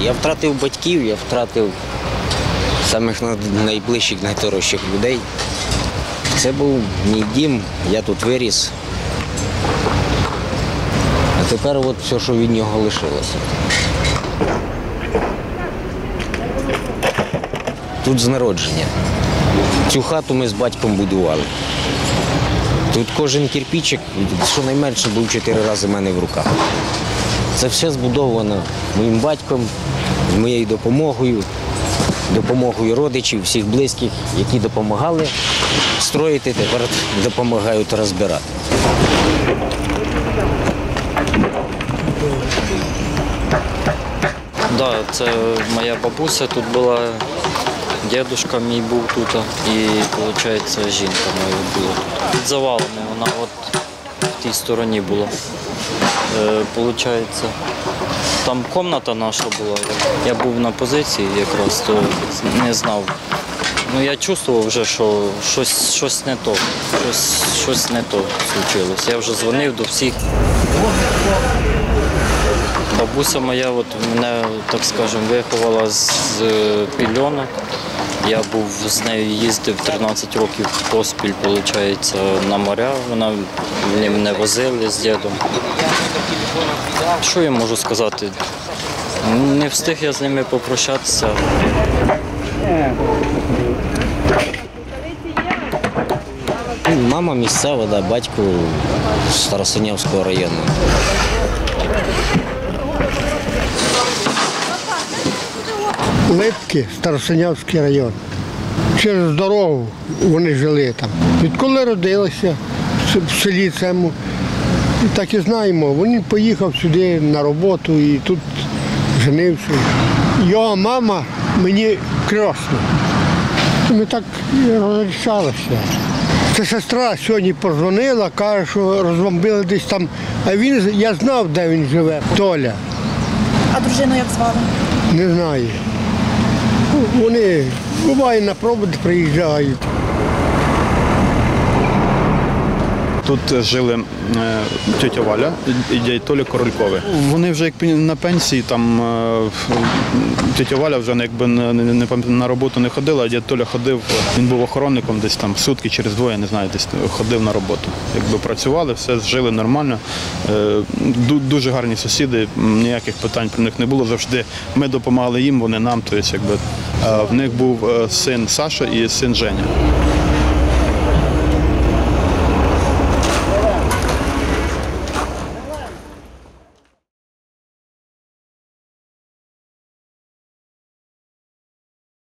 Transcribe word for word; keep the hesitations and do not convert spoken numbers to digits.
Я втратив батьків, я втратив самих найближчих, найдорожчих людей. Це був мій дім, я тут виріс. А тепер от все, що від нього лишилося. Тут з народження. Цю хату ми з батьком будували. Тут кожен кирпичик, щонайменше, був чотири рази в мене в руках. Це все збудовано моїм батьком, з моєю допомогою, допомогою родичів, всіх близьких, які допомагали строїти, тепер допомагають розбирати. Так, да, це моя бабуся тут була, дідусь мій був тут і, виходить, жінка моя була тут. Під завалами вона от в тій стороні була. Е, Получається, там кімната наша була. Я був на позиції якраз, то не знав. Ну, я чувствував вже, що щось, щось не то, щось, щось не то случилось. Я вже дзвонив до всіх. Бабуся моя от мене, так скажемо, виховала з пільонок. Я був з нею, їздив тринадцять років поспіль, виходить, на моря. Вона мене возили з дідом. Що я можу сказати? Не встиг я з ними попрощатися. Мама місцева, да, батько з Старосинявського району. Липки, Старосинявський район. Через дорогу вони жили там. Відколи родилися в селі цьому, і так і знаємо, він поїхав сюди на роботу і тут женився. Його мама мені крісна. Ми так розрішалися. Це сестра сьогодні подзвонила, каже, що розбомбили десь там. А він, я знав, де він живе, Толя. А дружину як звали? Не знаю. Вони буває на проводи приїжджають. Тут жили тітя Валя і дядь Толя Корольковий. Вони вже як на пенсії, там тітя Валя вже якби на роботу не ходила, а дядь Толя ходив, він був охоронником десь там сутки через двоє, не знаю, десь ходив на роботу. Якби працювали, все жили нормально. Дуже гарні сусіди, ніяких питань про них не було. Завжди ми допомагали їм, вони нам. Тобто, якби, в них був син Саша і син Женя.